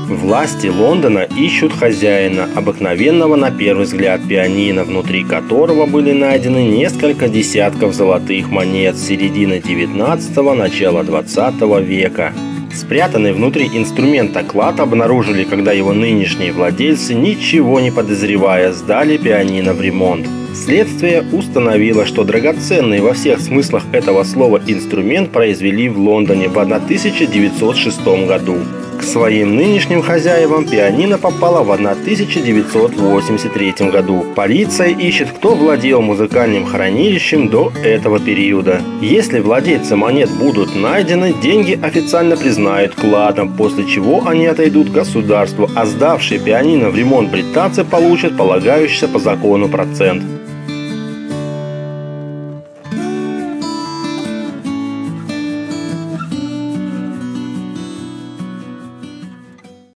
Власти Лондона ищут хозяина, обыкновенного на первый взгляд пианино, внутри которого были найдены несколько десятков золотых монет с середины 19-го, начала 20 века. Спрятанный внутри инструмента клад обнаружили, когда его нынешние владельцы, ничего не подозревая, сдали пианино в ремонт. Следствие установило, что драгоценный во всех смыслах этого слова инструмент произвели в Лондоне в 1906 году. К своим нынешним хозяевам пианино попало в 1983 году. Полиция ищет, кто владел музыкальным хранилищем до этого периода. Если владельцы монет будут найдены, деньги официально признают кладом, после чего они отойдут государству, а сдавшие пианино в ремонт британцы получат полагающийся по закону процент.